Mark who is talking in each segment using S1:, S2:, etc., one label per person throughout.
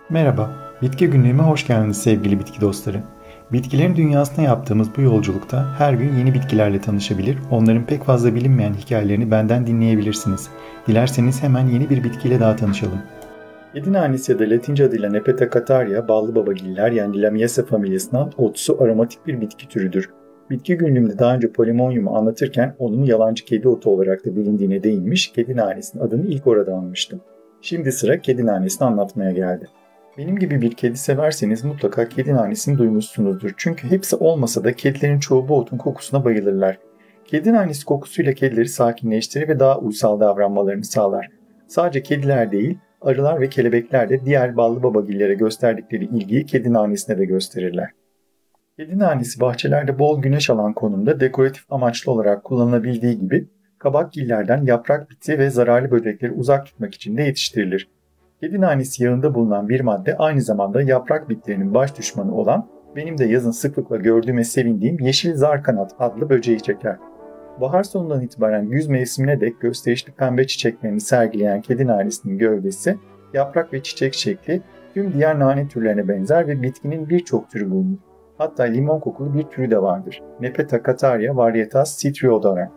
S1: Merhaba, Bitki Günlüğü'me hoş geldiniz sevgili bitki dostları. Bitkilerin dünyasına yaptığımız bu yolculukta her gün yeni bitkilerle tanışabilir, onların pek fazla bilinmeyen hikayelerini benden dinleyebilirsiniz. Dilerseniz hemen yeni bir bitkiyle daha tanışalım. Kedi nanesi ya da Latince adıyla Nepeta cataria, ballıbabagiller yani Lamiaceae familyasından otsu aromatik bir bitki türüdür. Bitki günlüğümde daha önce Polemonium'u anlatırken onun yalancı kedi otu olarak da bilindiğine değinmiş, kedi nanesinin adını ilk orada almıştım. Şimdi sıra kedi nanesini anlatmaya geldi. Benim gibi bir kedi severseniz mutlaka kedi nanesini duymuşsunuzdur. Çünkü hepsi olmasa da kedilerin çoğu bu otun kokusuna bayılırlar. Kedi nanesi kokusuyla kedileri sakinleştirir ve daha uysal davranmalarını sağlar. Sadece kediler değil, arılar ve kelebekler de diğer ballıbabagillere gösterdikleri ilgiyi kedi nanesine de gösterirler. Kedi nanesi bahçelerde bol güneş alan konumda dekoratif amaçlı olarak kullanılabildiği gibi kabakgillerden yaprak biti ve zararlı böcekleri uzak tutmak için de yetiştirilir. Kedi nanesi yağında bulunan bir madde aynı zamanda yaprak bitlerinin baş düşmanı olan, benim de yazın sıklıkla gördüğüme sevindiğim yeşil zarkanat adlı böceği çeker. Bahar sonundan itibaren güz mevsimine dek gösterişli pembe çiçeklerini sergileyen kedi nanesinin gövdesi, yaprak ve çiçek şekli tüm diğer nane türlerine benzer ve bitkinin birçok türü bulunur. Hatta limon kokulu bir türü de vardır. Nepeta cataria varietas citriodora.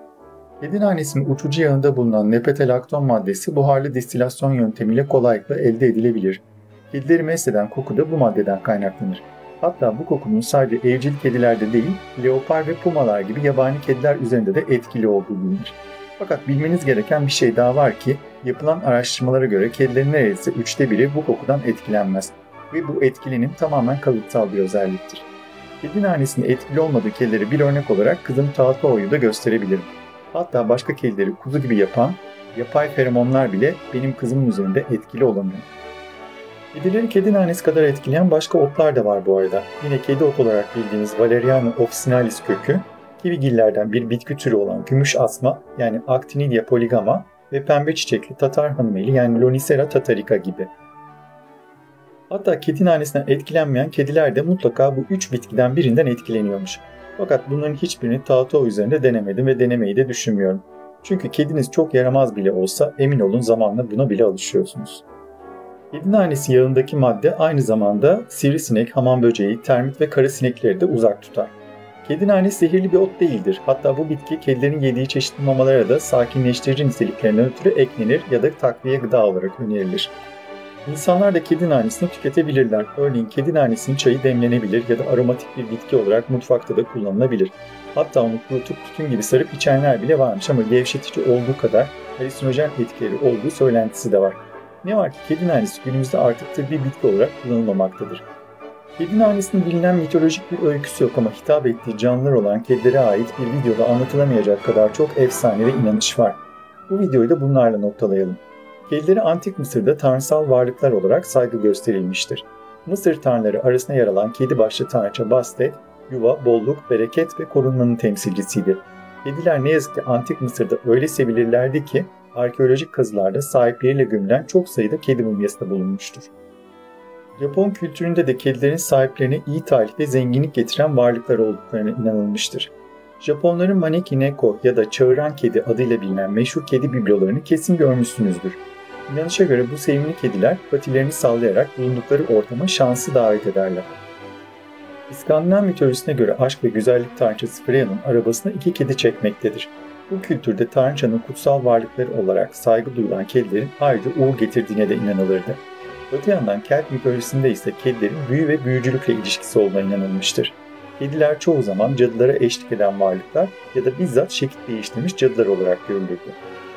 S1: Kedi nanesinin uçucu yağında bulunan nepetalakton maddesi buharlı distilasyon yöntemiyle kolaylıkla elde edilebilir. Kedileri mest eden koku da bu maddeden kaynaklanır. Hatta bu kokunun sadece evcil kedilerde değil, leopar ve pumalar gibi yabani kediler üzerinde de etkili olduğu bilinir. Fakat bilmeniz gereken bir şey daha var ki, yapılan araştırmalara göre kedilerin neredeyse 1/3'ü bu kokudan etkilenmez ve bu etkilenim tamamen kalıtsal bir özelliktir. Kedi nanesinin etkili olmadığı kedileri bir örnek olarak kızım Talpao'yu da gösterebilirim. Hatta başka kedileri kuzu gibi yapan yapay feromonlar bile benim kızımın üzerinde etkili olamıyor. Kedileri kedi nanesi kadar etkileyen başka otlar da var bu arada. Yine kedi ot olarak bildiğimiz Valeriana officinalis kökü, kivigillerden bir bitki türü olan gümüş asma yani Actinidia polygama ve pembe çiçekli Tatar hanımeli yani Lonicera tatarica gibi. Hatta kedi nanesinden etkilenmeyen kediler de mutlaka bu 3 bitkiden birinden etkileniyormuş. Fakat bunların hiçbirini Taotao üzerinde denemedim ve denemeyi de düşünmüyorum. Çünkü kediniz çok yaramaz bile olsa emin olun zamanla buna bile alışıyorsunuz. Kedi nanesi yağındaki madde aynı zamanda sivrisinek, hamam böceği, termit ve kara sinekleri de uzak tutar. Kedi nanesi zehirli bir ot değildir. Hatta bu bitki kedilerin yediği çeşitli mamalara da sakinleştirici niteliklerinden ötürü eklenir ya da takviye gıda olarak önerilir. İnsanlar da kedi nanesini tüketebilirler. Örneğin kedi nanesinin çayı demlenebilir ya da aromatik bir bitki olarak mutfakta da kullanılabilir. Hatta onu kurutup tütün gibi sarıp içenler bile varmış ama gevşetici olduğu kadar halüsinojen etkileri olduğu söylentisi de var. Ne var ki kedi nanesi günümüzde artık tıbbi bitki olarak kullanılmamaktadır. Kedi nanesinin bilinen mitolojik bir öyküsü yok ama hitap ettiği canlılar olan kedilere ait bir videoda anlatılamayacak kadar çok efsane ve inanış var. Bu videoyu da bunlarla noktalayalım. Kedileri Antik Mısır'da tanrısal varlıklar olarak saygı gösterilmiştir. Mısır tanrıları arasında yer alan kedi başlı tanrıça Bastet, yuva, bolluk, bereket ve korunmanın temsilcisiydi. Kediler ne yazık ki Antik Mısır'da öyle sevilirlerdi ki arkeolojik kazılarda sahipleriyle gömülen çok sayıda kedi mumyası da bulunmuştur. Japon kültüründe de kedilerin sahiplerine iyi talih ve zenginlik getiren varlıklar olduklarına inanılmıştır. Japonların Maneki Neko ya da çağıran kedi adıyla bilinen meşhur kedi biblolarını kesin görmüşsünüzdür. İnanışa göre bu sevimli kediler patilerini sallayarak bulundukları ortama şansı davet ederler. İskandinav mitolojisine göre aşk ve güzellik tanrıçası Freya'nın arabasına 2 kedi çekmektedir. Bu kültürde tanrıçanın kutsal varlıkları olarak saygı duyulan kedilerin ayrıca uğur getirdiğine de inanılırdı. Öte yandan Kelt mitolojisinde ise kedilerin büyü ve büyücülükle ilişkisi olduğuna inanılmıştır. Kediler çoğu zaman cadılara eşlik eden varlıklar ya da bizzat şekil değiştirmiş cadılar olarak görülürdü.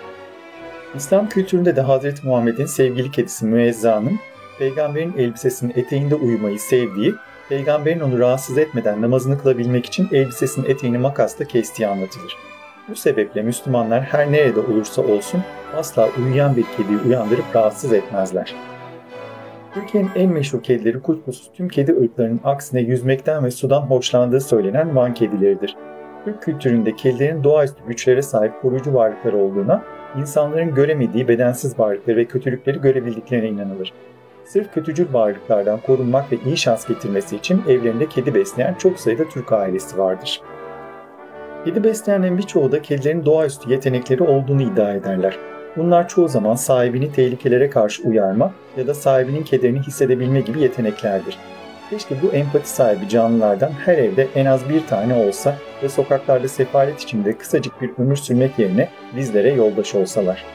S1: İslam kültüründe de Hazreti Muhammed'in sevgili kedisi Müezza'nın peygamberin elbisesinin eteğinde uyumayı sevdiği, peygamberin onu rahatsız etmeden namazını kılabilmek için elbisesinin eteğini makasla kestiği anlatılır. Bu sebeple Müslümanlar her nerede olursa olsun asla uyuyan bir kediyi uyandırıp rahatsız etmezler. Türkiye'nin en meşhur kedileri kuşkusuz tüm kedi ırklarının aksine yüzmekten ve sudan hoşlandığı söylenen Van kedileridir. Türk kültüründe kedilerin doğaüstü güçlere sahip koruyucu varlıklar olduğuna, insanların göremediği bedensiz varlıkları ve kötülükleri görebildiklerine inanılır. Sırf kötücül varlıklardan korunmak ve iyi şans getirmesi için evlerinde kedi besleyen çok sayıda Türk ailesi vardır. Kedi besleyenlerin birçoğu da kedilerin doğaüstü yetenekleri olduğunu iddia ederler. Bunlar çoğu zaman sahibini tehlikelere karşı uyarma ya da sahibinin kederini hissedebilme gibi yeteneklerdir. Keşke bu empati sahibi canlılardan her evde en az bir tane olsa ve sokaklarda sefalet içinde kısacık bir ömür sürmek yerine bizlere yoldaş olsalar.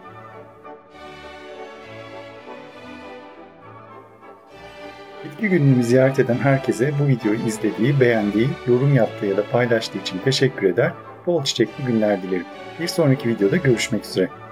S1: Bitki Günü'nü ziyaret eden herkese bu videoyu izlediği, beğendiği, yorum yaptığı ya da paylaştığı için teşekkür eder, bol çiçekli günler dilerim. Bir sonraki videoda görüşmek üzere.